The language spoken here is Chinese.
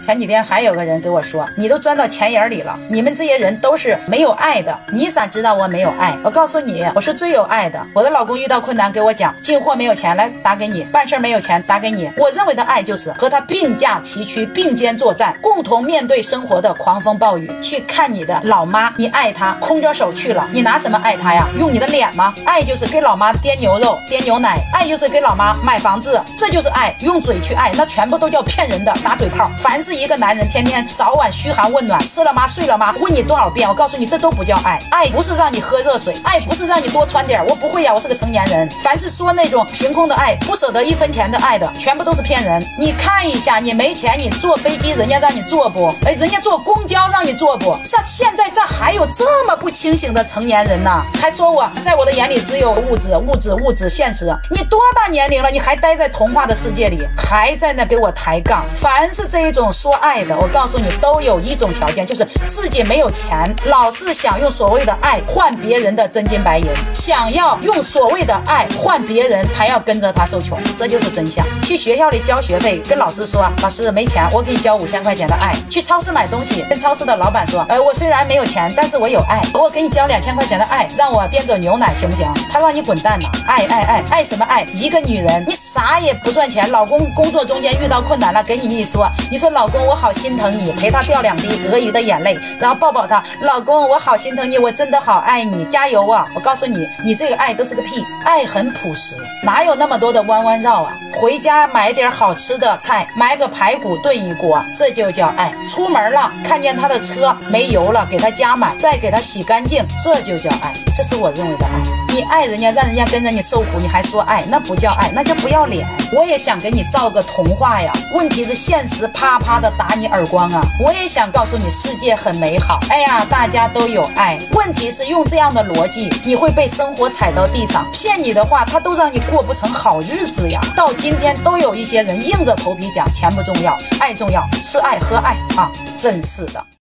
前几天还有个人给我说，你都钻到钱眼里了，你们这些人都是没有爱的，你咋知道我没有爱？我告诉你，我是最有爱的。我的老公遇到困难给我讲，进货没有钱，来打给你，办事没有钱打给你。我认为的爱就是和他并驾齐驱，并肩作战，共同面对生活的狂风暴雨。去看你的老妈，你爱她，空着手去了，你拿什么爱她呀？用你的脸吗？爱就是给老妈颠牛肉颠牛奶，爱就是给老妈买房子，这就是爱。用嘴去爱，那全部都叫骗人的打嘴炮。凡是一个男人天天早晚嘘寒问暖，吃了吗睡了吗，问你多少遍，我告诉你，这都不叫爱。爱不是让你喝热水，爱不是让你多穿点，我不会呀，我是个成年人。凡是说那种凭空的爱，不舍得一分钱的爱的，全部都是骗人。你看一下，你没钱，你坐飞机人家让你坐不？哎，人家坐公交让你坐不？现在还有这么不清醒的成年人呢？还说我在我的眼里只有物质现实。你多大年龄了，你还待在童话的世界里，还在那给我抬杠。凡是这一种说爱的，我告诉你，都有一种条件，就是自己没有钱，老是想用所谓的爱换别人的真金白银，想要用所谓的爱换别人，还要跟着他受穷，这就是真相。去学校里交学费，跟老师说，老师没钱，我给你交5000块钱的爱。去超市买东西，跟超市的老板说，我虽然没有钱，但是我有爱，我给你交2000块钱的爱，让我颠走牛奶行不行？他让你滚蛋呐！爱什么爱？一个女人，你啥也不赚钱，老公工作中间遇到困难了，给你一说，你说老公我好心疼你，陪他掉2滴鳄鱼的眼泪，然后抱抱他，老公我好心疼你，我真的好爱你，加油啊！我告诉你，你这个爱都是个屁，爱很朴实，哪有那么多的弯弯绕啊？回家买点好吃的菜，买个排骨炖一锅，这就叫爱。出门了，看见他的车没油了，给他加满，再给他洗干净，这就叫爱。这是我认为的爱。你爱人家，让人家跟着你受苦，你还说爱，那不叫爱，那叫不要脸。我也想给你造个童话呀，问题是现实啪啪的打你耳光啊。我也想告诉你世界很美好，哎呀，大家都有爱。问题是用这样的逻辑，你会被生活踩到地上。骗你的话，他都让你过不成好日子呀。到今天都有一些人硬着头皮讲钱不重要，爱重要，吃爱喝爱啊，真是的。